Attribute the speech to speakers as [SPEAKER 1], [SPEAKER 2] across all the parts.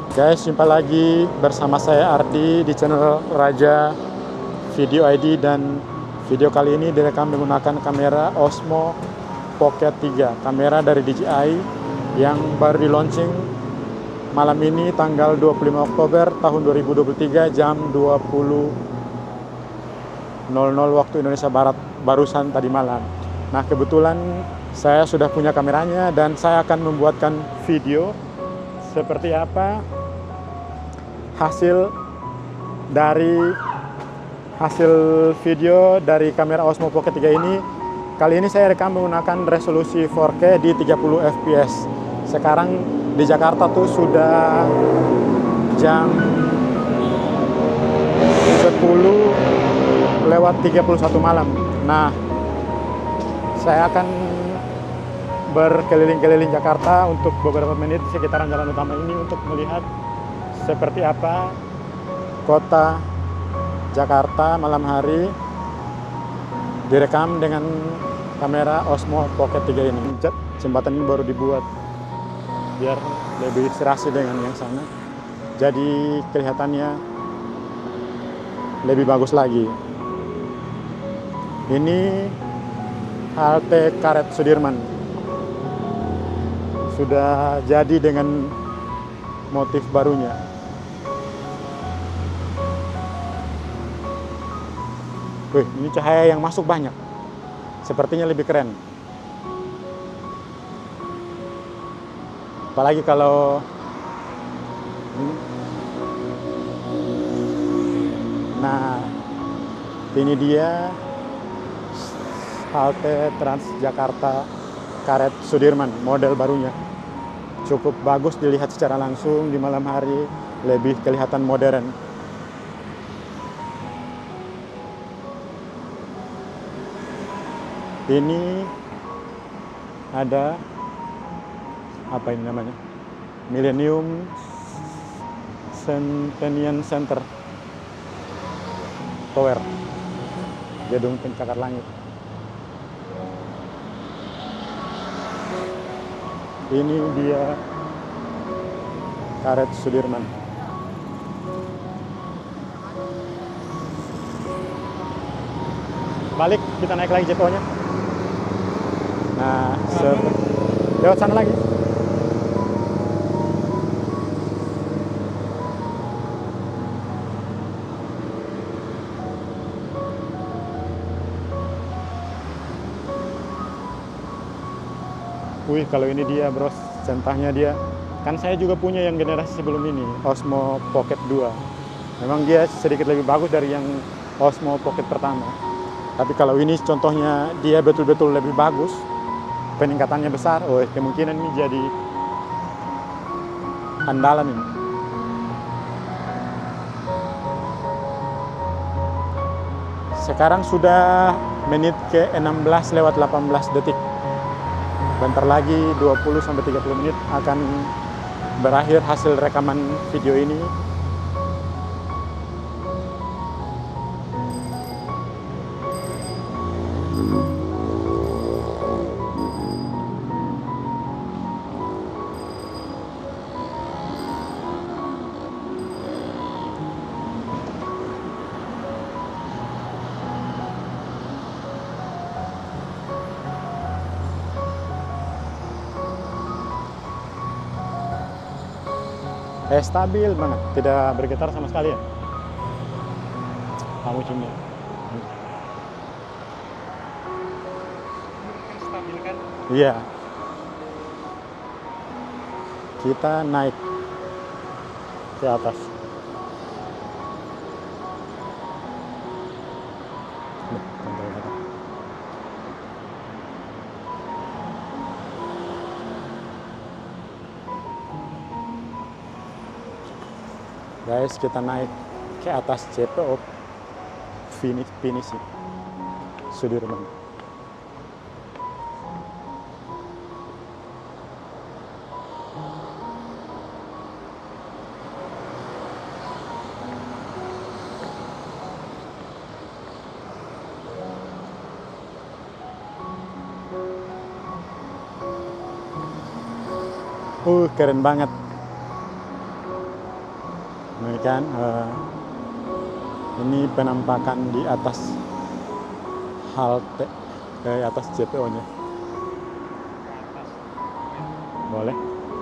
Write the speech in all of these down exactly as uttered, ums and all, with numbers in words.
[SPEAKER 1] Guys, jumpa lagi bersama saya Ardi di channel Raja Video I D, dan video kali ini direkam menggunakan kamera Osmo Pocket tiga, kamera dari D J I yang baru di launching malam ini tanggal dua puluh lima Oktober tahun dua ribu dua puluh tiga jam dua puluh nol nol waktu Indonesia Barat, barusan tadi malam. Nah, kebetulan saya sudah punya kameranya dan saya akan membuatkan video seperti apa hasil dari hasil video dari kamera Osmo Pocket tiga ini. Kali ini saya rekam menggunakan resolusi empat K di tiga puluh F P S. Sekarang di Jakarta tuh sudah jam sepuluh lewat tiga puluh satu malam. Nah, saya akan berkeliling-keliling Jakarta untuk beberapa menit di sekitaran jalan utama ini untuk melihat seperti apa kota Jakarta malam hari direkam dengan kamera Osmo Pocket tiga ini. Jembatan ini baru dibuat biar lebih serasi dengan yang sana, jadi kelihatannya lebih bagus lagi. Ini halte Karet Sudirman sudah jadi dengan motif barunya. Wih, ini cahaya yang masuk banyak, sepertinya lebih keren. Apalagi kalau nah, ini dia halte Transjakarta Karet Sudirman model barunya. Cukup bagus dilihat secara langsung di malam hari, lebih kelihatan modern. Ini ada apa ini namanya? Millennium Centennial Center Tower, gedung pencakar langit. Ini dia Karet Sudirman. Balik, kita naik lagi J P O-nya. Nah, lewat sana lagi. Wih, kalau ini dia bros, centangnya dia. Kan saya juga punya yang generasi sebelum ini, Osmo Pocket dua. Memang dia sedikit lebih bagus dari yang Osmo Pocket pertama. Tapi kalau ini contohnya dia betul-betul lebih bagus, peningkatannya besar. Oh, kemungkinan ini jadi andalan ini. Sekarang sudah menit ke enam belas lewat delapan belas detik. Bentar lagi dua puluh sampai tiga puluh menit akan berakhir hasil rekaman video ini. Eh, stabil banget, tidak bergetar sama sekali ya. Kamu cumi.
[SPEAKER 2] Stabil kan?
[SPEAKER 1] Iya. Kita naik ke atas. Guys, kita naik ke atas J P O finish finish Sudirman. Uh, keren banget. Nah, kan uh, ini penampakan di atas halte, di atas J P O-nya. Boleh.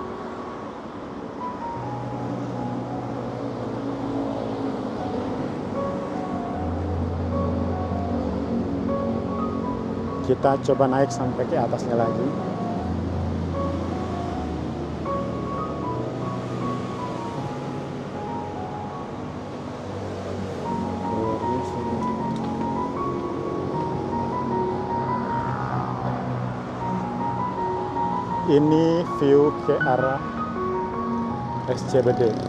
[SPEAKER 1] Kita coba naik sampai ke atasnya lagi. Ini view ke arah S C B D.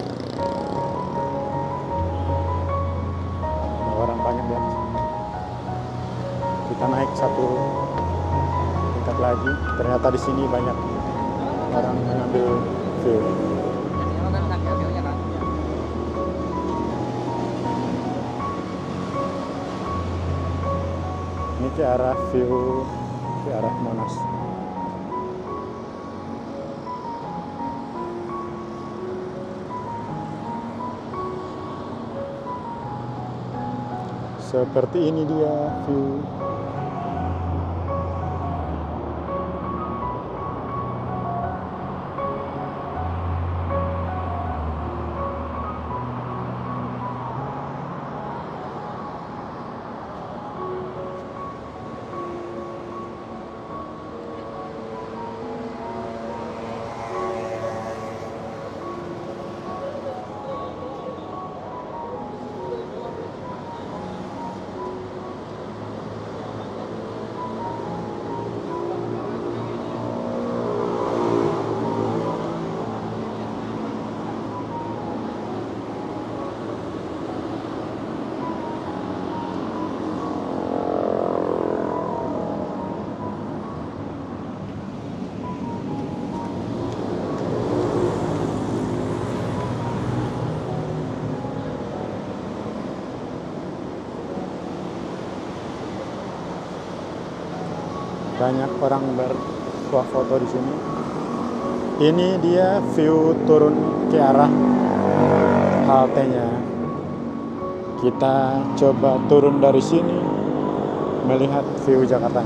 [SPEAKER 1] Ada orang banyak di atas. Kita naik satu tingkat lagi. Ternyata di sini banyak orang mengambil view. Ini ke arah view ke arah Monas. Seperti ini dia view. Banyak orang bersuah foto di sini. Ini dia view turun ke arah haltenya. Kita coba turun dari sini melihat view Jakarta.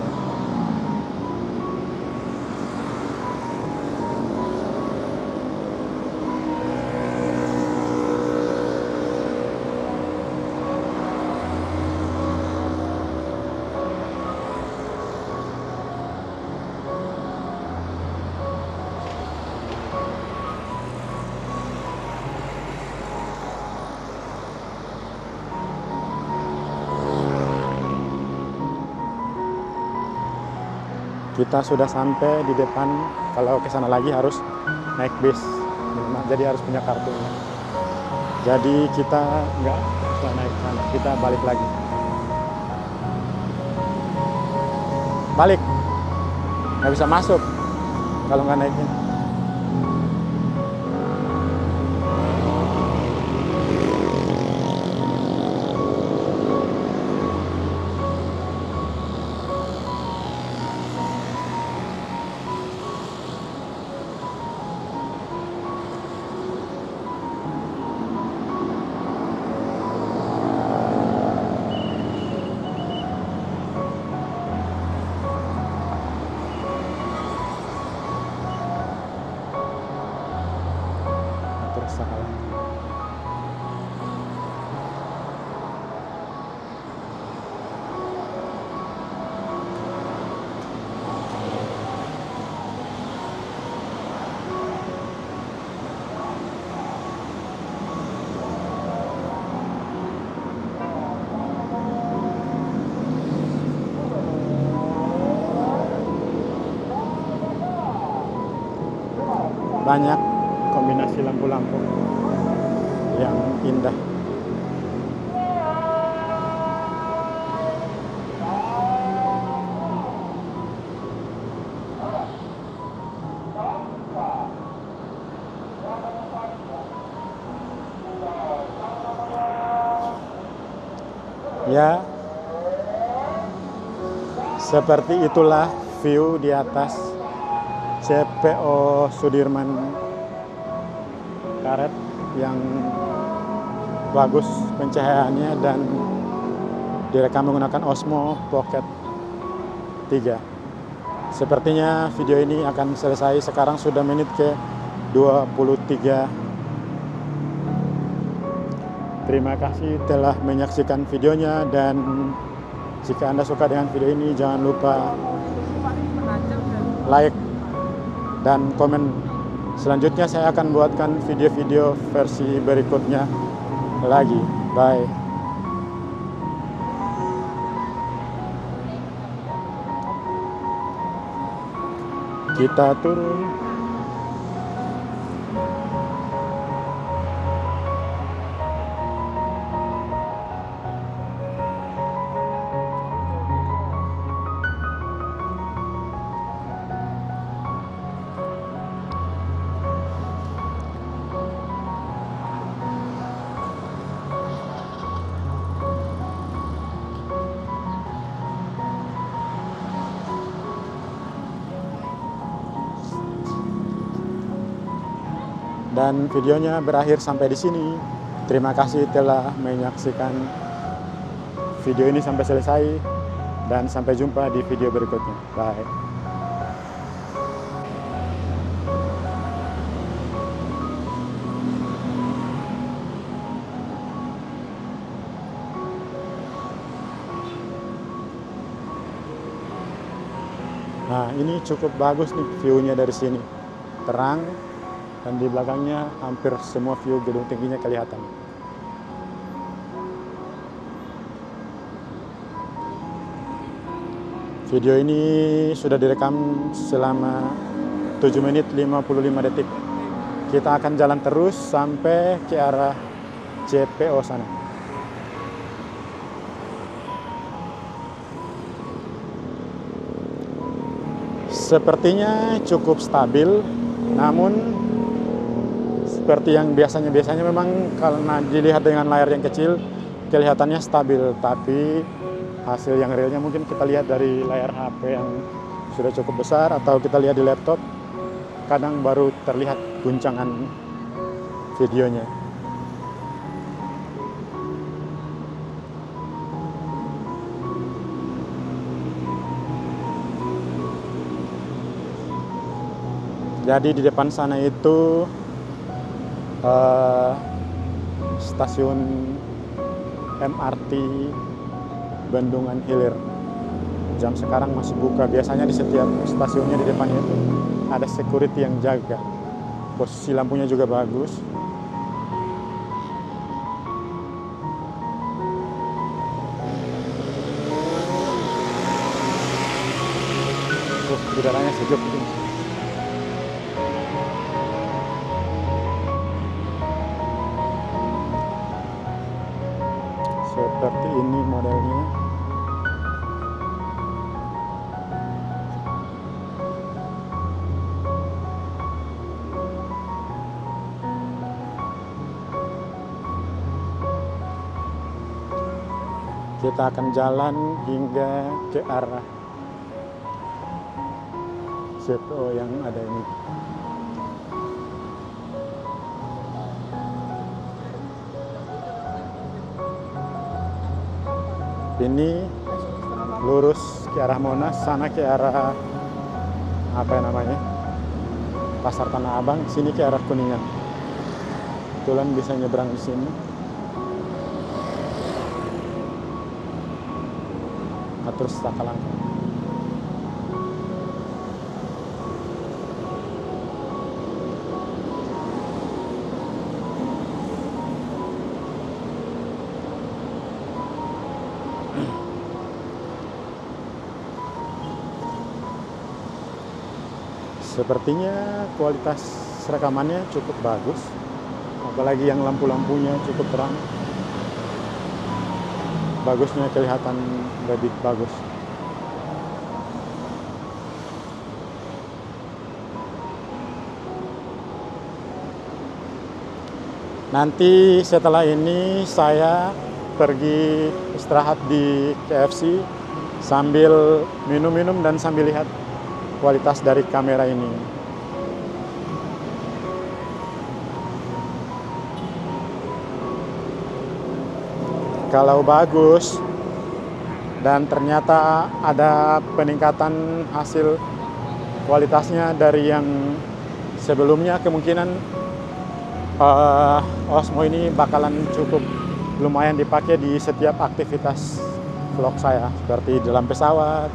[SPEAKER 1] Kita sudah sampai di depan. Kalau ke sana lagi harus naik bis, nah, jadi harus punya kartu. Jadi kita nggak bisa naik sana, kita balik lagi. Balik, nggak bisa masuk kalau nggak naikin. Banyak kombinasi lampu-lampu yang indah. Ya, seperti itulah view di atas C P O Sudirman Karet yang bagus pencahayaannya dan direkam menggunakan Osmo Pocket tiga. Sepertinya video ini akan selesai. Sekarang sudah menit ke dua puluh tiga. Terima kasih telah menyaksikan videonya, dan jika Anda suka dengan video ini jangan lupa like dan komen. Selanjutnya saya akan buatkan video-video versi berikutnya lagi. Bye. Kita turun. Dan videonya berakhir sampai di sini. Terima kasih telah menyaksikan video ini sampai selesai, dan sampai jumpa di video berikutnya. Bye. Nah, ini cukup bagus nih view-nya dari sini. Terang, dan di belakangnya hampir semua view gedung tingginya kelihatan. Video ini sudah direkam selama tujuh menit lima puluh lima detik. Kita akan jalan terus sampai ke arah C P O sana. Sepertinya cukup stabil, namun seperti yang biasanya-biasanya memang karena dilihat dengan layar yang kecil kelihatannya stabil, tapi hasil yang realnya mungkin kita lihat dari layar H P yang sudah cukup besar, atau kita lihat di laptop, kadang baru terlihat guncangan videonya. Jadi di depan sana itu Uh, stasiun M R T Bendungan Hilir. Jam sekarang masih buka. Biasanya di setiap stasiunnya di depannya itu ada security yang jaga. Posisi lampunya juga bagus. Uh, udaranya sejuk ini. Seperti ini modelnya. Kita akan jalan hingga ke arah C P O yang ada ini. Ini lurus ke arah Monas, sana ke arah apa ya namanya, Pasar Tanah Abang, sini ke arah Kuningan. Kebetulan bisa nyebrang di sini. Atur setaka langkah. Sepertinya kualitas rekamannya cukup bagus, apalagi yang lampu-lampunya cukup terang. Bagusnya kelihatan lebih bagus. Nanti setelah ini saya pergi istirahat di K F C sambil minum-minum dan sambil lihat kualitas dari kamera ini. kalau bagus dan ternyata ada peningkatan hasil kualitasnya dari yang sebelumnya, kemungkinan uh, Osmo ini bakalan cukup lumayan dipakai di setiap aktivitas vlog saya, seperti dalam pesawat.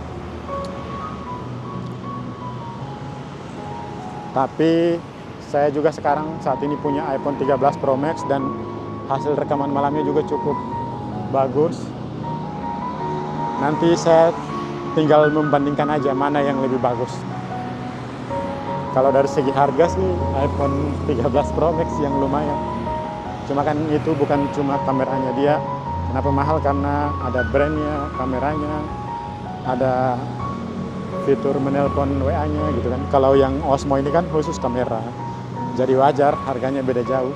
[SPEAKER 1] Tapi saya juga sekarang saat ini punya iPhone tiga belas Pro Max dan hasil rekaman malamnya juga cukup bagus. Nanti saya tinggal membandingkan aja mana yang lebih bagus. Kalau dari segi harga sih iPhone tiga belas Pro Max yang lumayan. Cuma kan itu bukan cuma kameranya dia. Kenapa mahal? Karena ada brandnya, kameranya, ada fitur menelpon W A-nya gitu kan. Kalau yang Osmo ini kan khusus kamera, jadi wajar harganya beda jauh.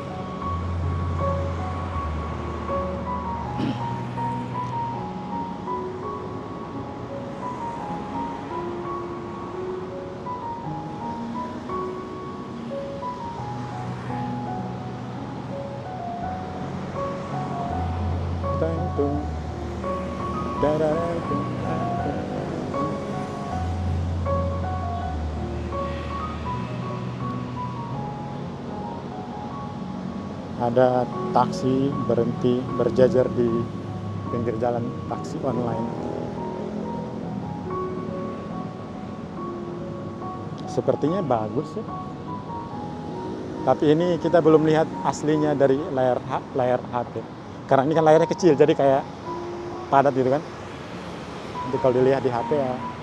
[SPEAKER 1] Ada taksi berhenti berjajar di pinggir jalan, taksi online. Sepertinya bagus ya. Tapi ini kita belum lihat aslinya dari layar layar H P. Karena ini kan layarnya kecil, jadi kayak padat gitu kan. Nanti kalau dilihat di H P ya